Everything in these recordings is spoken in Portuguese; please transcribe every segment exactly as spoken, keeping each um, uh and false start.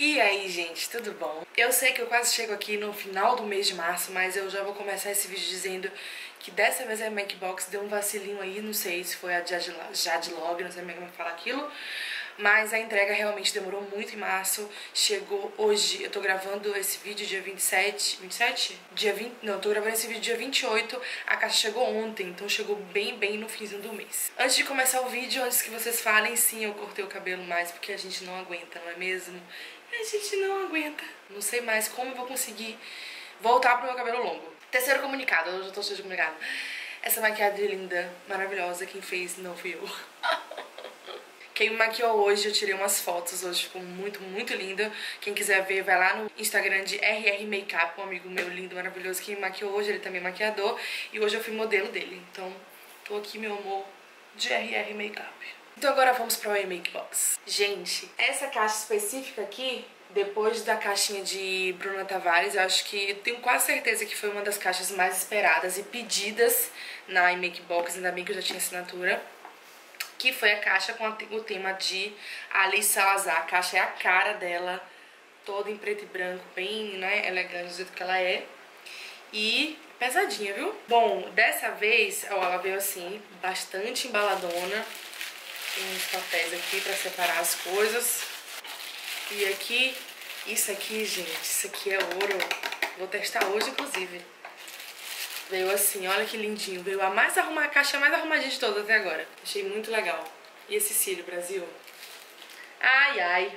E aí, gente, tudo bom? Eu sei que eu quase chego aqui no final do mês de março, mas eu já vou começar esse vídeo dizendo que dessa vez a Make Box deu um vacilinho aí, não sei se foi a Jade Log, não sei como é que fala aquilo, mas a entrega realmente demorou muito em março. Chegou hoje, eu tô gravando esse vídeo dia vinte e sete, vinte e sete? Dia vinte, não, eu tô gravando esse vídeo dia vinte e oito, a caixa chegou ontem, então chegou bem, bem no finzinho do mês. Antes de começar o vídeo, antes que vocês falem, sim, eu cortei o cabelo mais porque a gente não aguenta, não é mesmo? A gente não aguenta. Não sei mais como eu vou conseguir voltar pro meu cabelo longo. Terceiro comunicado, eu já tô cheio de comunicado. Essa maquiagem linda, maravilhosa, quem fez não fui eu. Quem me maquiou hoje, eu tirei umas fotos hoje, ficou muito, muito linda. Quem quiser ver, vai lá no Instagram de R R Makeup, um amigo meu lindo, maravilhoso, que me maquiou hoje, ele também é maquiador. E hoje eu fui modelo dele, então tô aqui, meu amor, de R R Makeup. Então agora vamos para o Make Box. Gente, essa caixa específica aqui, depois da caixinha de Bruna Tavares, eu acho que tenho quase certeza que foi uma das caixas mais esperadas e pedidas na Make Box, ainda bem que eu já tinha assinatura, que foi a caixa com o tema de Alice Salazar. A caixa é a cara dela, toda em preto e branco, bem, né, elegante do jeito que ela é. E pesadinha, viu? Bom, dessa vez, ó, ela veio assim, bastante embaladona. Tem uns papéis aqui pra separar as coisas. E aqui, isso aqui, gente, isso aqui é ouro. Vou testar hoje, inclusive. Veio assim, olha que lindinho. Veio a mais arrumar, a caixa mais arrumadinha de todas até agora. Achei muito legal. E esse cílio, Brasil? Ai, ai.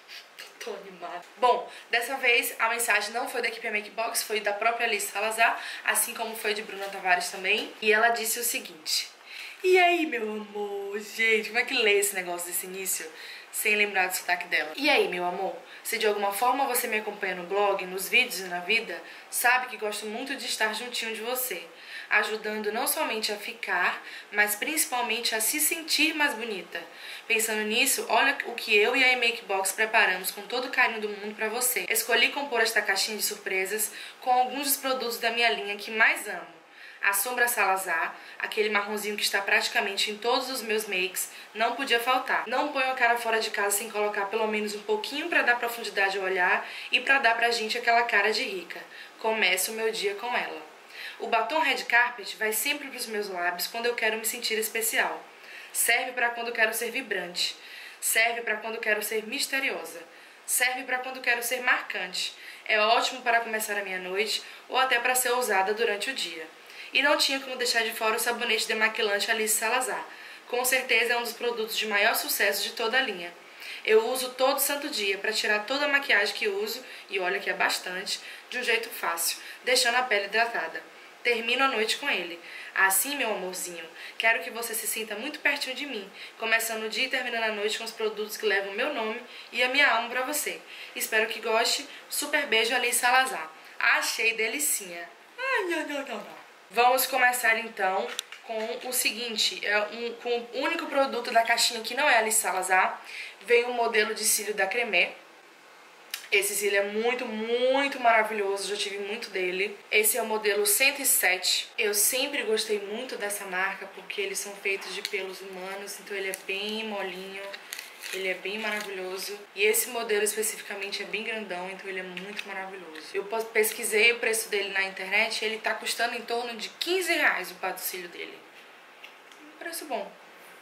Tô animada. Bom, dessa vez a mensagem não foi da equipe Make Box, foi da própria Alice Salazar, assim como foi de Bruna Tavares também. E ela disse o seguinte: e aí, meu amor? Gente, como é que lê esse negócio desse início sem lembrar do sotaque dela? E aí, meu amor? Se de alguma forma você me acompanha no blog, nos vídeos e na vida, sabe que gosto muito de estar juntinho de você, ajudando não somente a ficar, mas principalmente a se sentir mais bonita. Pensando nisso, olha o que eu e a Make Box preparamos com todo o carinho do mundo pra você. Escolhi compor esta caixinha de surpresas com alguns dos produtos da minha linha que mais amo. A sombra Salazar, aquele marronzinho que está praticamente em todos os meus makes, não podia faltar. Não ponho a cara fora de casa sem colocar pelo menos um pouquinho para dar profundidade ao olhar e para dar pra gente aquela cara de rica. Começo o meu dia com ela. O batom Red Carpet vai sempre pros meus lábios quando eu quero me sentir especial. Serve para quando quero ser vibrante. Serve para quando quero ser misteriosa. Serve para quando quero ser marcante. É ótimo para começar a minha noite ou até para ser usada durante o dia. E não tinha como deixar de fora o sabonete demaquilante Alice Salazar. Com certeza é um dos produtos de maior sucesso de toda a linha. Eu uso todo santo dia para tirar toda a maquiagem que uso, e olha que é bastante, de um jeito fácil, deixando a pele hidratada. Termino a noite com ele. Assim, meu amorzinho, quero que você se sinta muito pertinho de mim, começando o dia e terminando a noite com os produtos que levam o meu nome e a minha alma para você. Espero que goste. Super beijo, Alice Salazar. Achei delicinha. Ai, não, não, não, não. Vamos começar então com o seguinte, é um, com o único produto da caixinha que não é Alice Salazar. Veio um modelo de cílio da Cremé. Esse cílio é muito, muito maravilhoso, já tive muito dele. Esse é o modelo cento e sete. Eu sempre gostei muito dessa marca porque eles são feitos de pelos humanos, então ele é bem molinho. Ele é bem maravilhoso. E esse modelo especificamente é bem grandão, então ele é muito maravilhoso. Eu pesquisei o preço dele na internet e ele tá custando em torno de quinze reais o patrocínio dele. Um preço bom.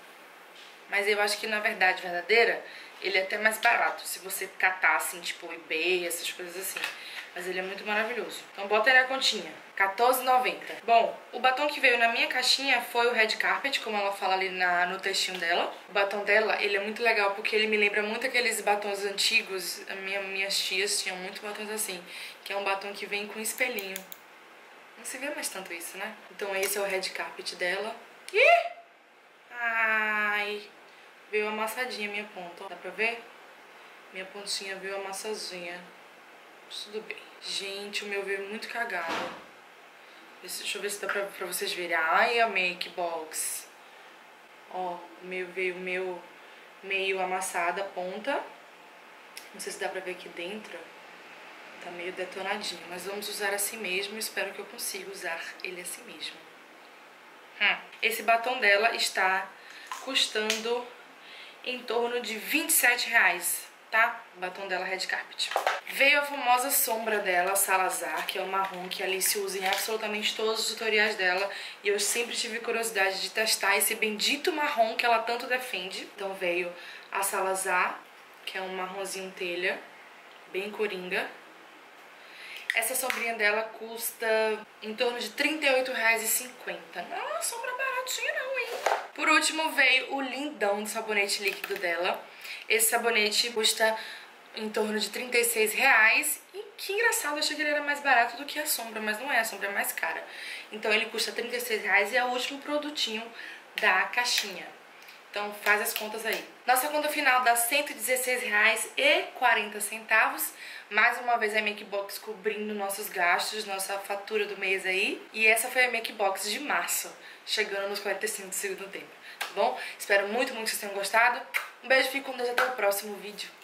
Mas eu acho que na verdade verdadeira, ele é até mais barato. Se você catar assim, tipo eBay, essas coisas assim. Mas ele é muito maravilhoso. Então bota aí na continha. quatorze reais e noventa centavos. Bom, o batom que veio na minha caixinha foi o Red Carpet, como ela fala ali na, no textinho dela. O batom dela, ele é muito legal porque ele me lembra muito aqueles batons antigos. A minha, minhas tias tinham muito batons assim. Que é um batom que vem com espelhinho. Não se vê mais tanto isso, né? Então esse é o Red Carpet dela. Ih! Ai! Veio amassadinha a minha ponta, ó. Dá pra ver? Minha pontinha veio amassadinha. Tudo bem. Gente, o meu veio muito cagado. Deixa eu ver se dá pra, pra vocês verem. Ai, a Make Box. Ó, o meu veio meu meio amassada a ponta. Não sei se dá pra ver aqui dentro. Tá meio detonadinho. Mas vamos usar assim mesmo. Espero que eu consiga usar ele assim mesmo. Hum. Esse batom dela está custando em torno de vinte e sete reais. tá? O batom dela Red Carpet. Veio a famosa sombra dela, Salazar, que é o marrom que a Alice usa em absolutamente todos os tutoriais dela. E eu sempre tive curiosidade de testar esse bendito marrom que ela tanto defende. Então veio a Salazar, que é um marronzinho telha, bem coringa. Essa sombrinha dela custa em torno de trinta e oito reais e cinquenta centavos. Não é uma sombra baratinha não, hein? Por último veio o lindão do sabonete líquido dela. Esse sabonete custa em torno de trinta e seis reais. E que engraçado, eu achei que ele era mais barato do que a sombra, mas não é, a sombra é mais cara. Então ele custa trinta e seis reais e é o último produtinho da caixinha. Então faz as contas aí. Nossa conta final dá cento e dezesseis reais e quarenta centavos. Mais uma vez a Make Box cobrindo nossos gastos, nossa fatura do mês aí. E essa foi a Make Box de março, chegando nos quarenta e cinco do segundo tempo, tá bom? Espero muito, muito que vocês tenham gostado. Um beijo, fico com Deus, até o próximo vídeo.